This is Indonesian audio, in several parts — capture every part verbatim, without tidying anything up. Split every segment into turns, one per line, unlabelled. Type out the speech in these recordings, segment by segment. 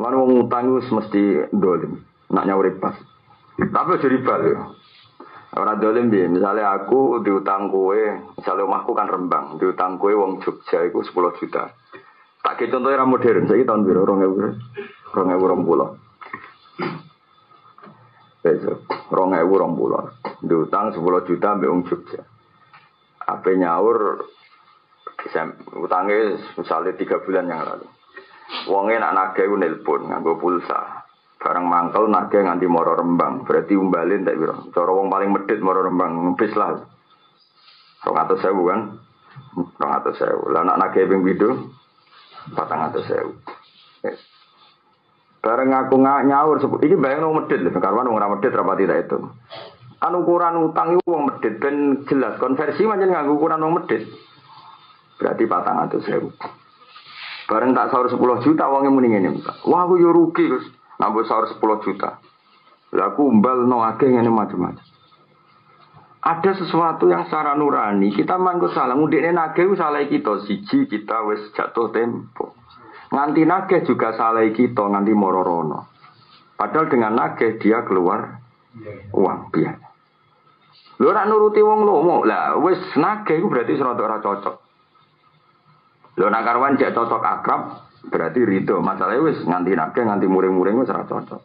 Mana wong utang itu mesti dolim, nak nyawuri pas. Tapi aja riba ya. Orang dolim bi, misalnya aku diutang kue, misalnya omahku kan Rembang, diutang kue wong Jogja itu sepuluh juta. Tak kayak contohnya orang modern, saya tahun biru orang ewu, orang ewu orang pulau. Besok, orang ewu orang pulau, diutang sepuluh juta ambil wong Jogja. Apa nyaur, utangnya misalnya tiga bulan yang lalu. Wongnya nak nagih nelpon, nganggo pulsa. Barang mangkel nagih nganti moro Rembang, berarti umbalin tak biro. Cara wong paling medhit moro Rembang, ngepis lah. dua ratus ribu kan? dua ratus ribu. Lah nak nagih ping pindho empat ratus ribu. Bareng aku nyaur sebut iki bayang wong medhit lho, karwan wong ora medhit rapati tak itu. Kan ukuran utang iku wong medhit ben jelas konversi pancen nganggo ukuran wong medhit. Berarti empat ratus ribu. Bareng tak sahur sepuluh juta wonge muni ngene. Wah aku yo rugi, Gus. Nambah sahur sepuluh juta. Lah aku umbal no akeh ngene macam-macam. Ada sesuatu yang secara nurani kita mangko salah ngundekne nagih salah kita siji kita wis jatuh tempo. Nganti nagih juga salah kita nganti mororono. Padahal dengan nagih dia keluar uang biaya. Lho ora nuruti wong lomo. Lah wis nagih iku berarti serada ora cocok. Lho nak karwan jek cocok akrab berarti ridho, masalahnya wis nganti nagih nganti muring-muring wis ora cocok.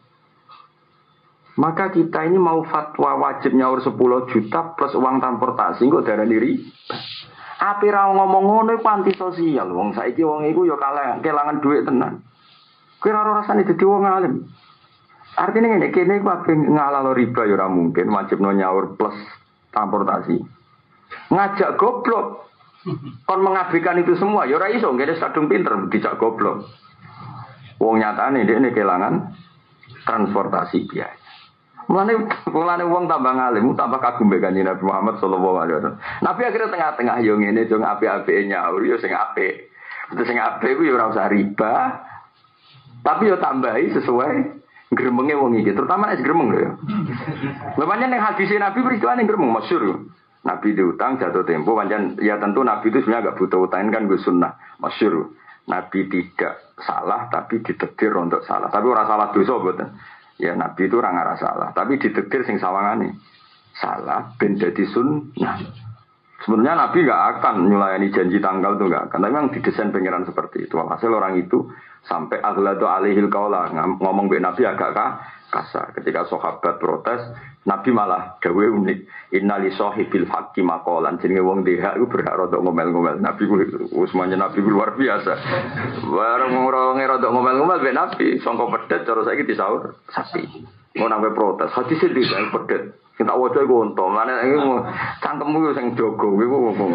Maka kita ini mau fatwa wajib nyaur sepuluh juta plus uang transportasi kok darani riba. Ape ra ngomong ngono iku anti sosial. Wong saiki wong iku ya kalah kelangan duit tenan. Kowe ora rasane dadi wong alim. Artinya ngene kene iku ape ngalalo riba ya ora mungkin wajib nyaur plus transportasi. Ngajak goblok. Kon mengabaikan itu semua, ya ora iso, ngene kadung pinter dijak goblok. Wong nyatane ndekne kelangan transportasi biaya. Mulane mulane wong tambah ngalim, tambah kagum mbek Kanjeng Nabi Muhammad sallallahu alaihi wasallam. Nabi akhirnya tengah-tengah yo ngene, yo apik-apike nyaur, yo sing apik. Terus sing apik ku yo ora usah riba. Tapi yo tambahi sesuai gremenge wong iki, terutama nek gremeng lho ya. Lha pancen ning hadis Nabi peristiwa ning gremeng masyhur. Nabi diutang jatuh tempo, pancen ya tentu Nabi itu sebenarnya agak butuh utang kan gue sunnah masyhur. Nabi tidak salah tapi ditetir untuk salah. Tapi orang salah dosa boten. Ya Nabi itu orang arah salah, tapi ditetir sing sawangane. Salah ben dadi sunnah. Sebenarnya Nabi enggak akan nyulayani janji tanggal itu enggak akan. Tapi memang didesain pengiran seperti itu. Hasil orang itu sampai aghladu alaihil qaula ngomong be Nabi agak kasar. Ketika sahabat protes, Nabi malah gawe unik. Inna li sahibil haqqi maqalan. Jenenge wong dheha iku berhak rada ngomel-ngomel. Nabi ku usmane Nabi ku luar biasa. Bareng wong rada ngomel-ngomel be Nabi sangka pedet cara saiki disaur sapi. Ngono nang protes. Hadis iki sing pedet. Sing tak waca iku unta. Mane iki cangkemmu sing jaga iku ngomong.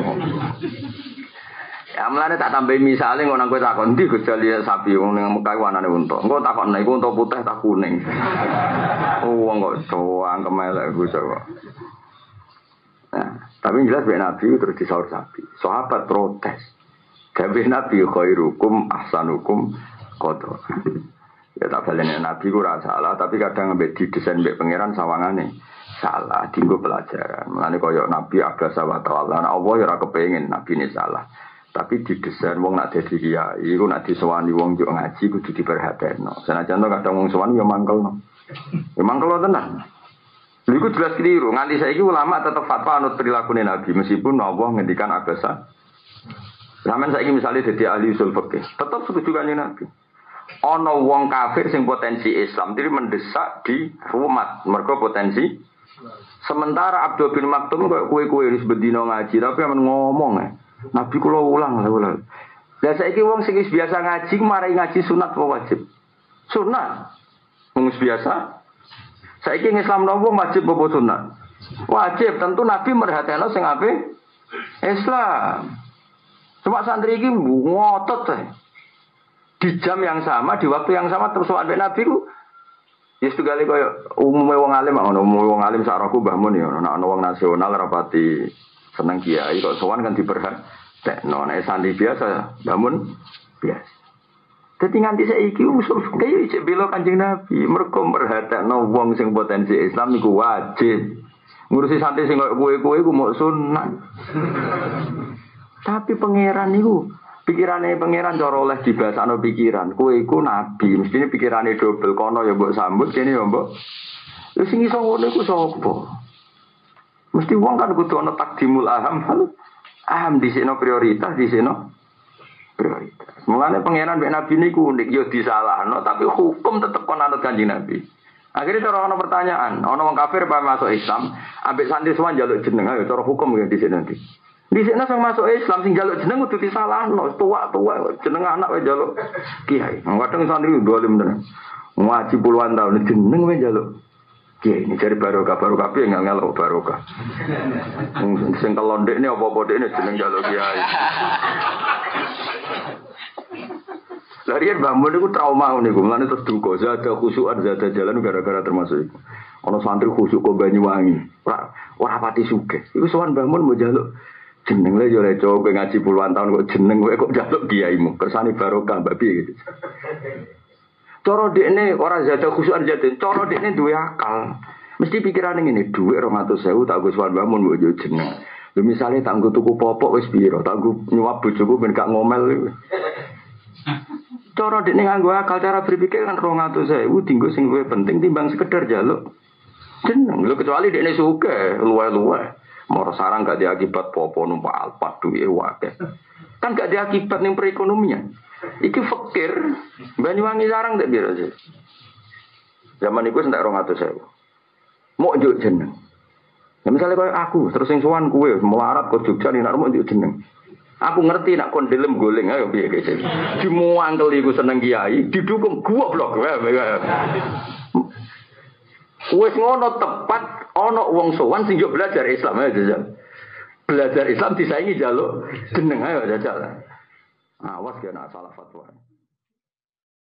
Ya mulane tak tambahi misale ngono kowe takon ndi gejali sapi wong ning Mekah wanane unta. Engko takon nek iku unta putih tak kuning. Oh wong kok doang kemelek Gus kok. Nah, tapi jelas ben Nabi terus disaur sapi. Sahabat protes. Gawe Nabi khairukum ahsanukum qadra. Ya tak balene Nabi ku ora salah, tapi kadang ambek didesain mbek pangeran sawangane salah dienggo pelajaran. Mulane koyo Nabi abasa wa ta'ala. Nah, Allah ya ora kepengin Nabi ini salah. Tapi didesain wong nak dadi kiai iku nak disowani wong yo ngaji kudu diperhatekno. Senajan to kadang wong sowan yo mangkelno. Ya mangkelno tenan. Lha iku jelas keliru. Nganti saiki ulama tetep fatwa anut prilakune Nabi meskipun Allah ngendikan abasa. Zaman saiki misalnya dadi ahli usul fikih, tetep setuju kanjeng Nabi. Ana wong kafir sing potensi Islam diri mendesak di rumah mergo potensi. Sementara Abdul bin Maktum koyo kowe-kowe wis bendina ngaji tapi amen ngomong ya. Nabi kula ulang lha ulang. Lah saiki wong sing wis biasa ngaji marai ngaji sunat apa wajib? Sunat. Wong wis biasa. Saiki ing Islam nopo wajib apa sunat? Wajib, tentu Nabi merhatekno sing apik Islam. Cuma santri iki ngotot teh. Di jam yang sama, di waktu yang sama terus ambek Nabi ku ya setugale koyo umume wong alim ngono, umume wong alim sak roku Mbah Mun ya ana ana wong nasional rapati seneng kiai kok sowan kan diperhatekno nek santri biasa Mbah Mun biasa. Dadi nganti saiki usul kaya iki bela Kanjeng Nabi mergo merhatekno wong sing potensi Islam niku wajib. Ngurusi santri sing koyo kowe-kowe iku mok sunat. Tapi pangeran niku Pikirane pangeran cara oleh dibasakno pikiran. Kowe iku nabi, mestine pikirane dobel kono ya mbok sambut kene ya mbok. Lha sing iso ngono iku sapa? Mesti wong kan kudu ana takdimul aham. Aham disikno prioritas, disikno prioritas. Mulane pangeran mek nabi niku unik yo disalahno tapi hukum tetep kon anut Kanjeng Nabi. Akhirnya cara ana pertanyaan, ana wong kafir apa masuk Islam, ambek santri semua njaluk jeneng ayo cara hukum ya dhisik nanti. Dhisik nang masuk Islam sing njaluk jeneng kudu disalahno, tuwa-tuwa jeneng anak wae njaluk kiai. Kadang santri dolim tenan. Ngaji puluhan tahun jeneng wae njaluk kiai. Ini cari barokah, barokah piye enggak ngelok barokah. Sing kelondek ini apa-apa dekne jeneng njaluk kiai. Larian bangun itu trauma niku, mulane terus duka, zada khusyuan zada jalan gara-gara termasuk iku. Ana santri khusyuk kok Banyuwangi, ora ora pati sugih. Iku sowan bangun mau njaluk jeneng le yo leco kowe ngaji puluhan tahun kok jeneng kowe kok njaluk kiaimu. Kersane barokah mbak piye gitu. Cara dekne ora zada khusyuan zada, cara dekne duwe akal. Mesti pikirane ngene, dhuwit dua ratus ribu tak go sowan bangun mbok yo jeneng. Lha misale tak nggo tuku popok wis piro, tak nggo nyuwap bojoku ben gak ngomel. Cara dekne nganggo akal cara berpikir kan dua ratus ribu dinggo sing luwih penting timbang sekedar njaluk jeneng. Lho kecuali dekne suke luwe-luwe. Moro sarang gak diakibat popo numpak alpat duwe wae. Kan gak diakibat ning perekonomian. Iki fakir. Banyuwangi sarang tak piro sih. Zaman iku entek dua ratus ribu. Mau njuk jeneng. Ya misalnya kaya aku terus sing sowan kowe melarat ke Jogja nek mau njuk jeneng. Aku ngerti nak kon dilem goleng ayo piye guys. Dimuangkel iku seneng kiai, didukung goblok. Wis ngono tepat ana wong sowan sing yo belajar Islam ayo jajal. Belajar Islam disaingi jaluk jeneng ayo jajal. Awas ya nak salah fatwa.